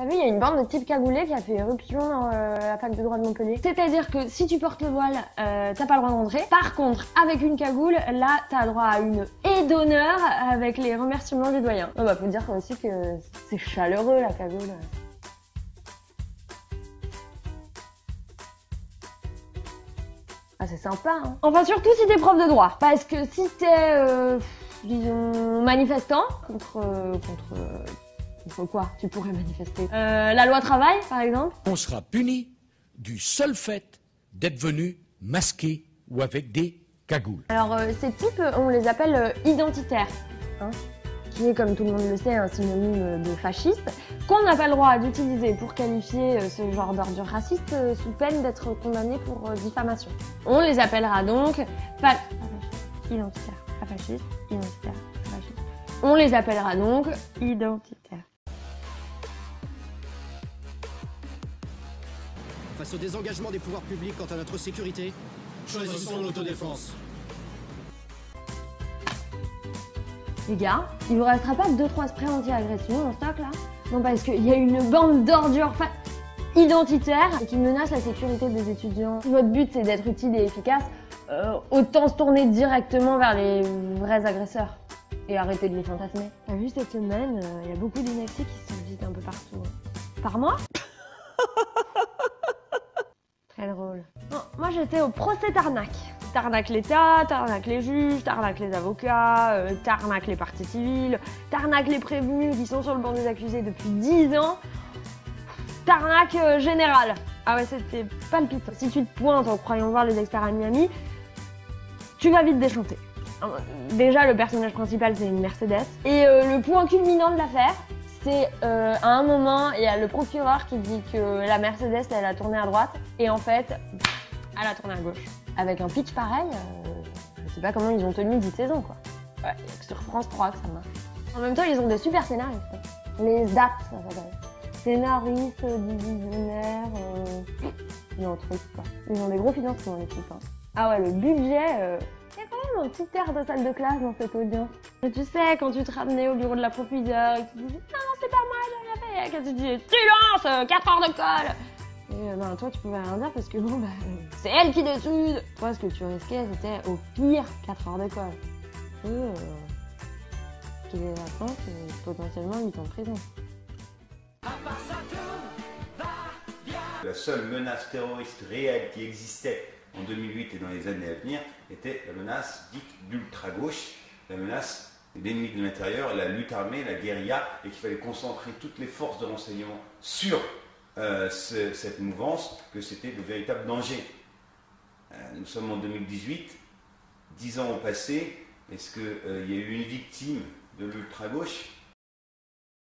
T'as vu, il y a une bande de types cagoulés qui a fait éruption dans la fac de droit de Montpellier. C'est-à-dire que si tu portes le voile, t'as pas le droit d'entrer. Par contre, avec une cagoule, là, t'as droit à une haie d'honneur avec les remerciements du doyen. Oh bah, faut dire aussi que c'est chaleureux, la cagoule. Ah, c'est sympa, hein. Enfin, surtout si t'es prof de droit. Parce que si t'es, disons, manifestant contre quoi tu pourrais manifester? La loi travail, par exemple. On sera puni du seul fait d'être venu masqué ou avec des cagoules. Alors, ces types, on les appelle identitaires, hein, qui est, comme tout le monde le sait, un synonyme de fasciste, qu'on n'a pas le droit d'utiliser pour qualifier ce genre d'ordure raciste sous peine d'être condamné pour diffamation. On les appellera donc identitaires, pas fascistes, identitaires, pas fascistes. On les appellera donc identitaires. Face au désengagement des pouvoirs publics quant à notre sécurité, choisissons l'autodéfense. Les gars, il vous restera pas 2-3 sprays anti-agression en stock là? Non, parce qu'il y a une bande d'ordures identitaires qui menacent la sécurité des étudiants. Si votre but c'est d'être utile et efficace, autant se tourner directement vers les vrais agresseurs et arrêter de les fantasmer. T'as vu, cette semaine, il y a beaucoup d'inexés qui se visitent un peu partout. Par mois? Très drôle. Bon, moi j'étais au procès d'arnaque. T'arnaques l'État, t'arnaques les juges, t'arnaques les avocats, t'arnaques les parties civiles, t'arnaques les prévenus qui sont sur le banc des accusés depuis 10 ans. T'arnaque générale. Ah ouais, c'était palpitant. Si tu te pointes en croyant voir les experts à Miami, tu vas vite déchanter. Déjà, le personnage principal, c'est une Mercedes. Et le point culminant de l'affaire, c'est à un moment, il y a le procureur qui dit que la Mercedes, elle a tourné à droite. Et en fait, elle a tourné à gauche. Avec un pitch pareil, je sais pas comment ils ont tenu 10 saisons, quoi. Ouais, il y a que sur France 3 que ça marche. En même temps, ils ont des super scénaristes. Les ZAP, ça s'appelle. Scénaristes, divisionnaires, ils ont un truc, quoi. Ils ont des gros financements, les types. Hein. Ah ouais, le budget... Il y a quand même un petit air de salle de classe dans cette audience. Et tu sais, quand tu te ramenais au bureau de la proviseur et que tu disais « Non, c'est pas moi, j'ai rien fait !» Quand tu disais « Silence, 4 heures de colle !» Et ben toi, tu pouvais rien dire parce que bon, bah, c'est elle qui décide. Toi, ce que tu risquais, c'était au pire 4 heures de colle. Et qu'il est vacances et potentiellement 8 ans de prison. La seule menace terroriste réelle qui existait en 2008 et dans les années à venir était la menace dite d'ultra-gauche, la menace de l'ennemi de l'intérieur, la lutte armée, la guérilla, et qu'il fallait concentrer toutes les forces de renseignement sur cette mouvance, que c'était le véritable danger. Nous sommes en 2018, 10 ans ont passé, est-ce qu'il y a eu une victime de l'ultra-gauche?